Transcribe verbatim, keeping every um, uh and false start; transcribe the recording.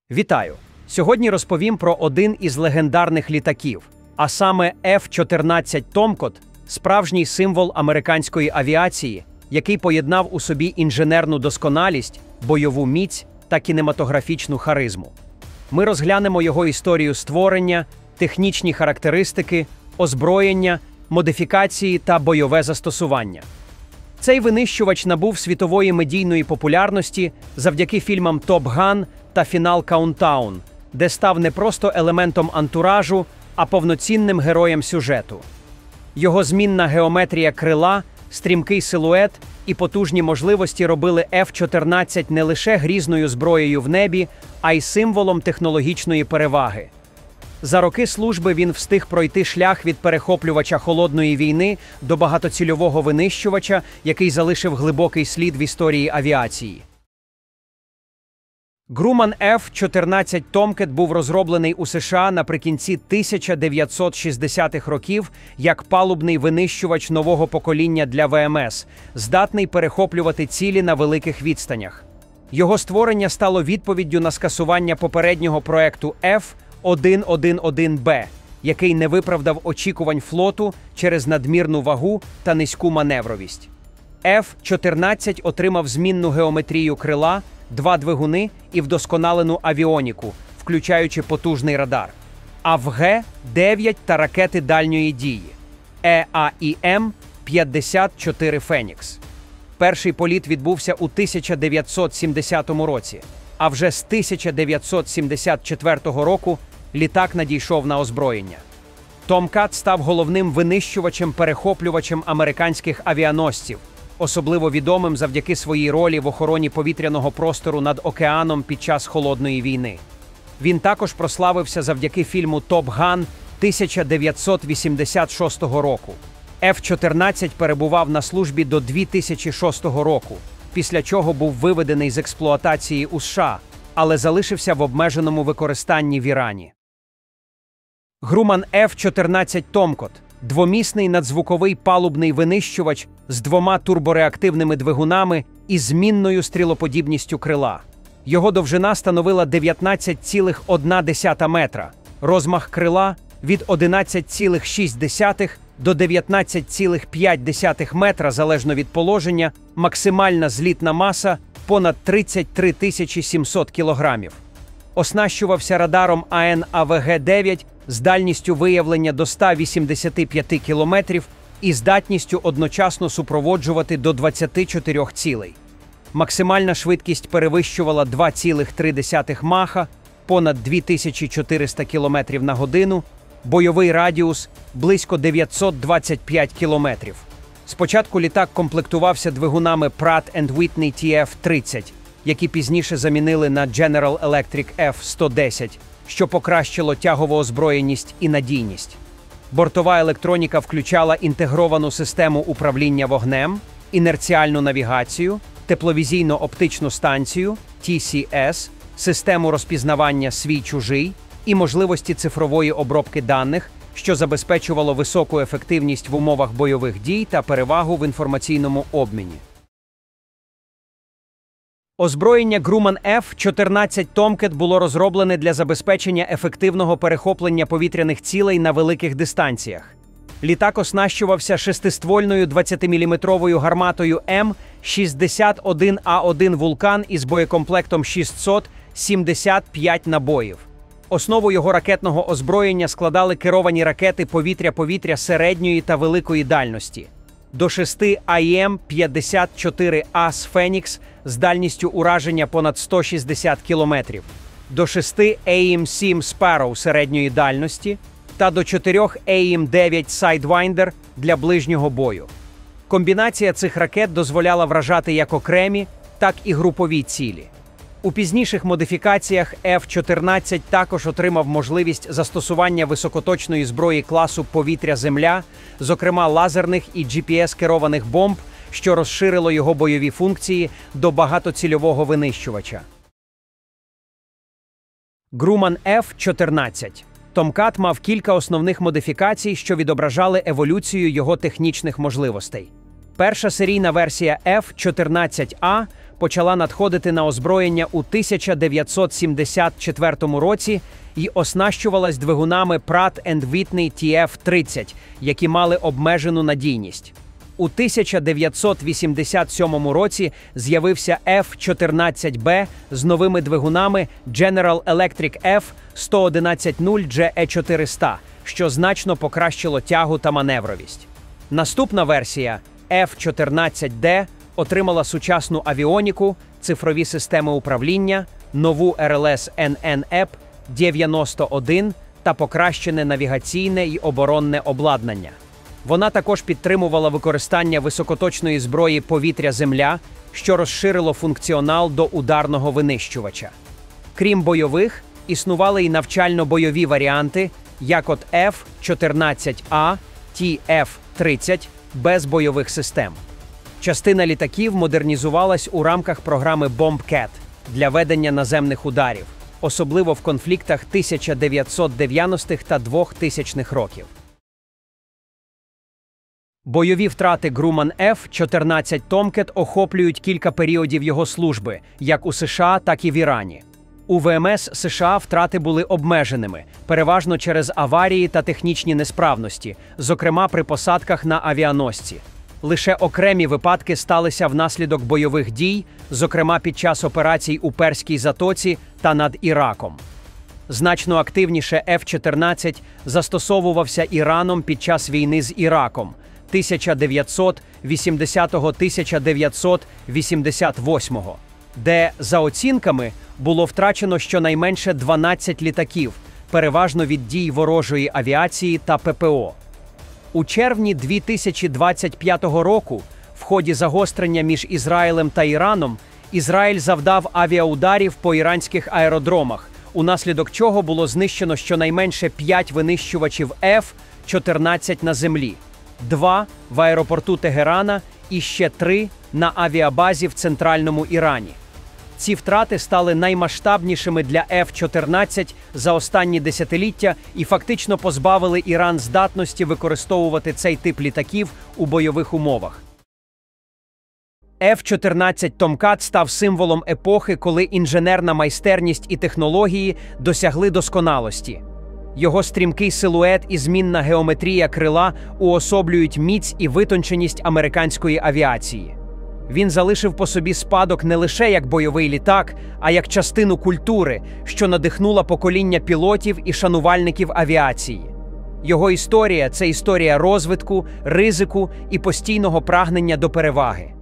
Вітаю! Сьогодні розповім про один із легендарних літаків, а саме еф чотирнадцять Tomcat, справжній символ американської авіації, який поєднав у собі інженерну досконалість, бойову міць та кінематографічну харизму. Ми розглянемо його історію створення, технічні характеристики, озброєння, модифікації та бойове застосування. Цей винищувач набув світової медійної популярності завдяки фільмам «Топ Ган» та «Фінал Каунтдаун», де став не просто елементом антуражу, а повноцінним героєм сюжету. Його змінна геометрія крила, стрімкий силует і потужні можливості робили еф чотирнадцять не лише грізною зброєю в небі, а й символом технологічної переваги. За роки служби він встиг пройти шлях від перехоплювача холодної війни до багатоцільового винищувача, який залишив глибокий слід в історії авіації. Grumman еф чотирнадцять Tomcat був розроблений у США наприкінці тисяча дев'ятсот шістдесятих років як палубний винищувач нового покоління для ве ем ес, здатний перехоплювати цілі на великих відстанях. Його створення стало відповіддю на скасування попереднього проекту еф сто одинадцять бе, який не виправдав очікувань флоту через надмірну вагу та низьку маневровість. еф чотирнадцять отримав змінну геометрію крила, два двигуни і вдосконалену авіоніку, включаючи потужний радар, а в ге дев'ять та ракети дальньої дії е а і ем п'ятдесят чотири Фенікс. Перший політ відбувся у тисяча дев'ятсот сімдесятому році, а вже з тисяча дев'ятсот сімдесят четвертого року літак надійшов на озброєння. Tomcat став головним винищувачем-перехоплювачем американських авіаносців, особливо відомим завдяки своїй ролі в охороні повітряного простору над океаном під час Холодної війни. Він також прославився завдяки фільму «Топ Ган» тисяча дев'ятсот вісімдесят шостого року. еф чотирнадцять перебував на службі до дві тисячі шостого року, після чого був виведений з експлуатації у США, але залишився в обмеженому використанні в Ірані. Grumman еф чотирнадцять Tomcat – двомісний надзвуковий палубний винищувач з двома турбореактивними двигунами і змінною стрілоподібністю крила. Його довжина становила дев'ятнадцять цілих одна десята метра, розмах крила – від одинадцять цілих шість десятих до дев'ятнадцять цілих п'ять десятих метра залежно від положення, максимальна злітна маса – понад тридцять три тисячі сімсот кілограмів. Оснащувався радаром а ен а ве ге дев'ять з дальністю виявлення до ста вісімдесяти п'яти кілометрів і здатністю одночасно супроводжувати до двадцяти чотирьох цілей. Максимальна швидкість перевищувала два цілих три десятих маха, понад дві тисячі чотириста кілометрів на годину, бойовий радіус – близько дев'ятсот двадцять п'ять кілометрів. Спочатку літак комплектувався двигунами Pratt енд Whitney ті еф тридцять, які пізніше замінили на General Electric еф сто десять, що покращило тягову озброєність і надійність. Бортова електроніка включала інтегровану систему управління вогнем, інерціальну навігацію, тепловізійно-оптичну станцію ті сі ес, систему розпізнавання свій-чужий і можливості цифрової обробки даних, що забезпечувало високу ефективність в умовах бойових дій та перевагу в інформаційному обміні. Озброєння Grumman еф чотирнадцять Tomcat було розроблене для забезпечення ефективного перехоплення повітряних цілей на великих дистанціях. Літак оснащувався шестиствольною двадцятиміліметровою гарматою ем шістдесят один а один «Вулкан» із боєкомплектом шістсот сімдесят п'ять набоїв. Основу його ракетного озброєння складали керовані ракети повітря-повітря середньої та великої дальності. До шести а ай ем п'ятдесят чотири а ес «Фенікс» з дальністю ураження понад сто шістдесят кілометрів, до шести а ай ем сім «Sparrow» середньої дальності та до чотирьох а ай ем дев'ять «Sidewinder» для ближнього бою. Комбінація цих ракет дозволяла вражати як окремі, так і групові цілі. У пізніших модифікаціях еф чотирнадцять також отримав можливість застосування високоточної зброї класу повітря-земля, зокрема лазерних і джі пі ес-керованих бомб, що розширило його бойові функції до багатоцільового винищувача. Grumman еф чотирнадцять Tomcat мав кілька основних модифікацій, що відображали еволюцію його технічних можливостей. Перша серійна версія еф чотирнадцять а почала надходити на озброєння у тисяча дев'ятсот сімдесят четвертому році і оснащувалась двигунами Pratt енд Whitney ті еф тридцять, які мали обмежену надійність. У тисяча дев'ятсот вісімдесят сьомому році з'явився еф чотирнадцять бе з новими двигунами General Electric еф сто одинадцять нуль джі і чотириста, що значно покращило тягу та маневровість. Наступна версія еф чотирнадцять де отримала сучасну авіоніку, цифрові системи управління, нову ар ел ес ен ен і пі дев'яносто один та покращене навігаційне і оборонне обладнання. Вона також підтримувала використання високоточної зброї повітря-земля, що розширило функціонал до ударного винищувача. Крім бойових, існували й навчально-бойові варіанти, як от еф чотирнадцять а, ті еф тридцять, без бойових систем. Частина літаків модернізувалась у рамках програми Bombcat для ведення наземних ударів, особливо в конфліктах тисяча дев'ятсот дев'яностих та двохтисячних років. Бойові втрати Grumman еф чотирнадцять Tomcat охоплюють кілька періодів його служби, як у США, так і в Ірані. У ВМС США втрати були обмеженими, переважно через аварії та технічні несправності, зокрема при посадках на авіаносці. Лише окремі випадки сталися внаслідок бойових дій, зокрема під час операцій у Перській затоці та над Іраком. Значно активніше еф чотирнадцять застосовувався Іраном під час війни з Іраком тисяча дев'ятсот вісімдесятого - тисяча дев'ятсот вісімдесят восьмого, де, за оцінками, було втрачено щонайменше дванадцять літаків, переважно від дій ворожої авіації та пе пе о. У червні дві тисячі двадцять п'ятого року, в ході загострення між Ізраїлем та Іраном, Ізраїль завдав авіаударів по іранських аеродромах, унаслідок чого було знищено щонайменше п'ять винищувачів еф чотирнадцять на землі, два в аеропорту Тегерана і ще три на авіабазі в центральному Ірані. Ці втрати стали наймасштабнішими для еф чотирнадцять за останні десятиліття і фактично позбавили Іран здатності використовувати цей тип літаків у бойових умовах. еф чотирнадцять Tomcat став символом епохи, коли інженерна майстерність і технології досягли досконалості. Його стрімкий силует і змінна геометрія крила уособлюють міць і витонченість американської авіації. Він залишив по собі спадок не лише як бойовий літак, а як частину культури, що надихнула покоління пілотів і шанувальників авіації. Його історія – це історія розвитку, ризику і постійного прагнення до переваги.